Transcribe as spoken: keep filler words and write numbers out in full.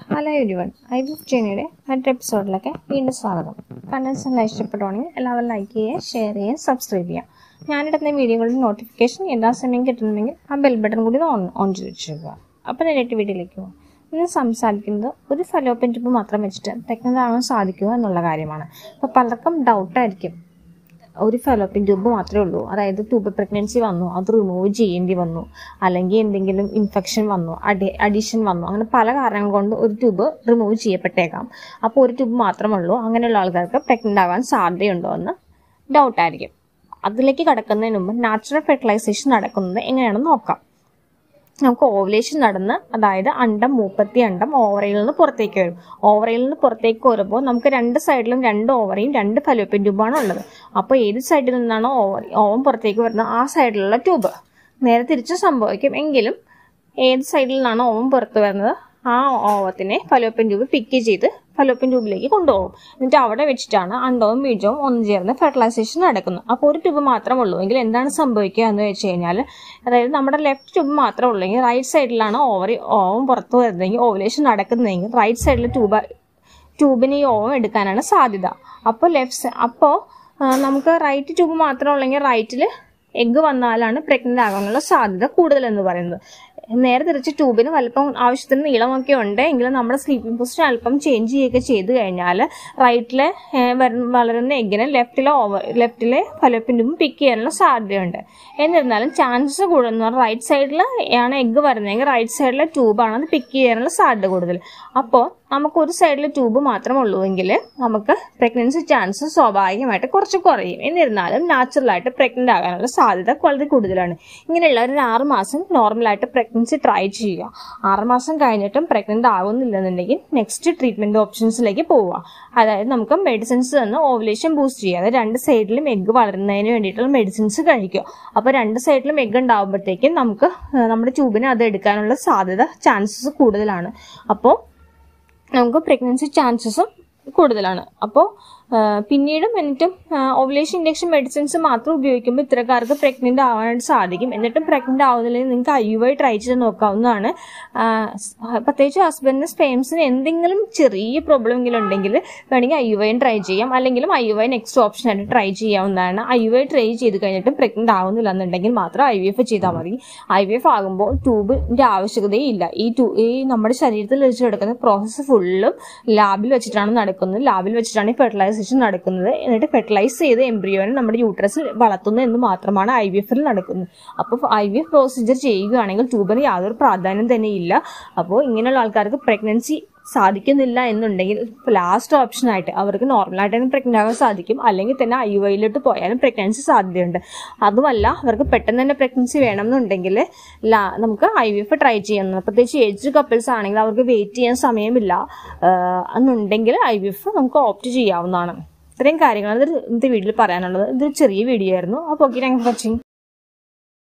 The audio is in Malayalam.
Hello everyone, I V F ജേണിയുടെ മറ്റൊരു എപ്പിസോഡിലൊക്കെ വീണ്ടും സ്വാഗതം. കണ്ടൻസ് എല്ലാം ഇഷ്ടപ്പെടുവാണെങ്കിൽ എല്ലാവരും ലൈക്ക് ചെയ്യുക, ഷെയർ ചെയ്യുക, സബ്സ്ക്രൈബ് ചെയ്യുക. ഞാനിടുന്ന വീഡിയോകളുടെ നോട്ടിഫിക്കേഷൻ എല്ലാ സമയം കിട്ടണമെങ്കിൽ ആ ബെൽ ബട്ടൺ കൂടി ഓൺ ഓൺ ചെയ്ത് വെച്ചേക്കുക. അപ്പോൾ നേരിട്ട് വീഡിയോയിലേക്ക് പോകും. ഇന്ന് സംസാരിക്കുന്നത് ഒരു ഫലോപ്പിയൻ ട്യൂബ് മാത്രം വെച്ചിട്ട് പ്രഗ്നൻ്റ് ആവാൻ സാധിക്കുക എന്നുള്ള കാര്യമാണ്. അപ്പോൾ പലർക്കും ഡൗട്ടായിരിക്കും, ഒരു ഫലോപ്പിയൻ ട്യൂബ് മാത്രമേ ഉള്ളൂ, അതായത് ട്യൂബ് പ്രഗ്നൻസി വന്നു, അത് റിമൂവ് ചെയ്യേണ്ടി വന്നു, അല്ലെങ്കിൽ എന്തെങ്കിലും ഇൻഫെക്ഷൻ വന്നു, അഡി അഡീഷൻ വന്നു, അങ്ങനെ പല കാരണങ്ങൾ കൊണ്ട് ഒരു ട്യൂബ് റിമൂവ് ചെയ്യപ്പെട്ടേക്കാം. അപ്പോൾ ഒരു ട്യൂബ് മാത്രമേ ഉള്ളൂ, അങ്ങനെയുള്ള ആൾക്കാർക്ക് പ്രഗ്നൻ്റ് ആവാൻ സാധ്യതയുണ്ടോ എന്ന് ഡൗട്ടായിരിക്കും. അതിലേക്ക് കടക്കുന്നതിന് മുമ്പ് നാച്ചുറൽ ഫെർട്ടിലൈസേഷൻ നടക്കുന്നത് എങ്ങനെയാണെന്ന് നോക്കാം. നമുക്ക് ഓവുലേഷൻ നടന്ന്, അതായത് അണ്ടം മൂപ്പത്തി അണ്ടം ഓവറയിൽ നിന്ന് പുറത്തേക്ക് വരും. ഓവറയിൽ നിന്ന് പുറത്തേക്ക് വരുമ്പോൾ നമുക്ക് രണ്ട് സൈഡിലും രണ്ട് ഓവറയും രണ്ട് ഫലോപ്പിയൻ ട്യൂബാണ് ഉള്ളത്. അപ്പോൾ ഏത് സൈഡിൽ നിന്നാണോ ഓവറി ഓവം പുറത്തേക്ക് വരുന്നത് ആ സൈഡിലുള്ള ട്യൂബ്. നേരെ തിരിച്ച് സംഭവിക്കും, എങ്കിലും ഏത് സൈഡിൽ നിന്നാണോ ഓവം പുറത്ത് വരുന്നത് ആ ഓവത്തിനെ ഫലോപ്പിയൻ ട്യൂബ് പിക്ക് ചെയ്ത് ഫലോപ്പിയൻ ട്യൂബിലേക്ക് കൊണ്ടുപോകും. എന്നിട്ട് അവിടെ വെച്ചിട്ടാണ് അണ്ടവും ബീജവും ഒന്നു ചേർന്ന് ഫെർട്ടിലൈസേഷൻ നടക്കുന്നത്. അപ്പോൾ ഒരു ട്യൂബ് മാത്രമേ ഉള്ളൂ എങ്കിൽ എന്താണ് സംഭവിക്കുക എന്ന് വെച്ച് കഴിഞ്ഞാൽ, അതായത് നമ്മുടെ ലെഫ്റ്റ് ട്യൂബ് മാത്രമേ ഉള്ളൂ എങ്കിൽ റൈറ്റ് സൈഡിലാണ് ഓവറി ഓവം പുറത്ത് വരുന്നതെങ്കിൽ ഓവുലേഷൻ നടക്കുന്നതെങ്കിൽ റൈറ്റ് സൈഡിൽ ട്യൂബ് ട്യൂബിന് ഈ ഓവം എടുക്കാനാണ് സാധ്യത. അപ്പോൾ ലെഫ്റ്റ് അപ്പോൾ നമുക്ക് റൈറ്റ് ട്യൂബ് മാത്രമേ ഉള്ളെങ്കിൽ റൈറ്റിൽ എഗ്ഗ് വന്നാലാണ് പ്രഗ്നൻ്റ് ആകാനുള്ള സാധ്യത കൂടുതലെന്ന് പറയുന്നത്. നേരെ തിരിച്ച് ട്യൂബിന് വലുപ്പം ആവശ്യത്തിന് നീളമൊക്കെ ഉണ്ട് എങ്കിലും നമ്മുടെ സ്ലീപ്പിംഗ് പൊസിഷൻ അല്പം ചേഞ്ച് ചെയ്യുകയൊക്കെ ചെയ്ത് കഴിഞ്ഞാൽ റൈറ്റിലെ വളരുന്ന എഗ്ഗിന് ലെഫ്റ്റിലെ ഓവർ ലെഫ്റ്റിലെ ഫലോപ്പിയൻ ട്യൂബ് പിക്ക് ചെയ്യാനുള്ള സാധ്യതയുണ്ട്. എന്നിരുന്നാലും ചാൻസസ് കൂടുതൽ റൈറ്റ് സൈഡിൽ ആണ് എഗ്ഗ് വരുന്നതെങ്കിൽ റൈറ്റ് സൈഡിലെ ട്യൂബാണ് അത് പിക്ക് ചെയ്യാനുള്ള സാധ്യത കൂടുതൽ. അപ്പോൾ നമുക്ക് ഒരു സൈഡിലെ ട്യൂബ് മാത്രമേ ഉള്ളൂ എങ്കിൽ നമുക്ക് പ്രഗ്നൻസി ചാൻസ് സ്വാഭാവികമായിട്ട് കുറച്ച് കുറയും. എന്നിരുന്നാലും നാച്ചുറലായിട്ട് പ്രഗ്നൻ്റ് ആകാനുള്ള സാധ്യത വളരെ കൂടുതലാണ്. ഇങ്ങനെയുള്ള ഒരു ആറ് മാസം നോർമലായിട്ട് പ്രഗ്നൻസി ട്രൈ ചെയ്യുക. ആറുമാസം കഴിഞ്ഞിട്ടും പ്രഗ്നൻ്റ് ആകുന്നില്ലെന്നുണ്ടെങ്കിൽ നെക്സ്റ്റ് ട്രീറ്റ്മെൻറ്റ് ഓപ്ഷൻസിലേക്ക് പോവുക. അതായത് നമുക്ക് മെഡിസിൻസ് തന്ന് ഓവുലേഷൻ ബൂസ്റ്റ് ചെയ്യുക. അതായത് രണ്ട് സൈഡിലും എഗ്ഗ് വളരുന്നതിന് വേണ്ടിയിട്ടുള്ള മെഡിസിൻസ് കഴിക്കുക. അപ്പോൾ രണ്ട് സൈഡിലും എഗ്ഗ് ഉണ്ടാകുമ്പോഴത്തേക്കും നമുക്ക് നമ്മുടെ ട്യൂബിന് അത് എടുക്കാനുള്ള സാധ്യത ചാൻസസ് കൂടുതലാണ്. അപ്പോൾ നമുക്ക് പ്രഗ്നൻസി ചാൻസസും കൂടുതലാണ്. അപ്പോൾ പിന്നീടും എന്നിട്ടും ഓവുലേഷൻ ഇൻഡക്ഷൻ മെഡിസിൻസ് മാത്രം ഉപയോഗിക്കുമ്പോൾ ഇത്തരക്കാർക്ക് പ്രഗ്നൻ്റ് ആവാനായിട്ട് സാധിക്കും. എന്നിട്ടും പ്രഗ്നൻ്റ് ആവുന്നില്ലെങ്കിൽ നിങ്ങൾക്ക് ഐ യു ഐ ട്രൈ ചെയ്ത് നോക്കാവുന്നതാണ്. പ്രത്യേകിച്ച് ഹസ്ബൻഡിന് സ്പേംസിന് എന്തെങ്കിലും ചെറിയ പ്രോബ്ലം എങ്കിലും ഉണ്ടെങ്കിൽ വേണമെങ്കിൽ ഐ യു ഐ ട്രൈ ചെയ്യാം. അല്ലെങ്കിലും I U I next option ആയിട്ട് ട്രൈ ചെയ്യാവുന്നതാണ്. ഐ യു ഐ ട്രൈ ചെയ്ത് കഴിഞ്ഞിട്ടും പ്രഗ്നൻ്റ് ആവുന്നില്ല എന്നുണ്ടെങ്കിൽ മാത്രം ഐ വി എഫ് ചെയ്താൽ മതി. ഐ വി എഫ് ആകുമ്പോൾ ട്യൂബിൻ്റെ ആവശ്യകതയില്ല. ഈ ട്യൂ ഈ നമ്മുടെ ശരീരത്തിൽ വെച്ച് കിടക്കുന്ന പ്രോസസ്സ് ഫുള്ളും ലാബിൽ വെച്ചിട്ടാണ് നടക്കുന്നത്. ലാബിൽ വെച്ചിട്ടാണ് ഈ ഫെർട്ടിലൈസേഷൻ നടക്കുന്നത്. എന്നിട്ട് ഫെർട്ടിലൈസ് ചെയ്ത് എംബ്രിയോനെ നമ്മുടെ യൂട്രസിൽ വളർത്തുന്നു എന്ന് മാത്രമാണ് ഐ വി എഫിൽ നടക്കുന്നത്. അപ്പോൾ ഐ വി എഫ് പ്രൊസീജിയർ ചെയ്യുകയാണെങ്കിൽ ട്യൂബിന് യാതൊരു പ്രാധാന്യം തന്നെ ഇല്ല. അപ്പോൾ ഇങ്ങനെയുള്ള ആൾക്കാർക്ക് പ്രഗ്നൻസി സാധിക്കുന്നില്ല എന്നുണ്ടെങ്കിൽ ലാസ്റ്റ് ഓപ്ഷനായിട്ട് അവർക്ക് നോർമലായിട്ട് തന്നെ പ്രഗ്നൻ്റ് ആകാൻ സാധിക്കും. അല്ലെങ്കിൽ തന്നെ ഐ യു ഐയിലോട്ട് പോയാലും പ്രഗ്നൻസി സാധ്യതയുണ്ട്. അതുമല്ല അവർക്ക് പെട്ടെന്ന് തന്നെ പ്രഗ്നൻസി വേണമെന്നുണ്ടെങ്കിൽ ലാ നമുക്ക് ഐ വി എഫ് ട്രൈ ചെയ്യുന്നത്. പ്രത്യേകിച്ച് ഏജ്ഡ് കപ്പിൾസ് ആണെങ്കിൽ അവർക്ക് വെയിറ്റ് ചെയ്യാൻ സമയമില്ല എന്നുണ്ടെങ്കിൽ ഐ വി എഫ് നമുക്ക് ഓപ്റ്റ് ചെയ്യാവുന്നതാണ്. ഇത്രയും കാര്യങ്ങളാണ് ഇന്നത്തെ വീഡിയോയിൽ പറയാനുള്ളത്. ഇതൊരു ചെറിയ വീഡിയോ ആയിരുന്നു. അപ്പോൾ okay, thank you for watching.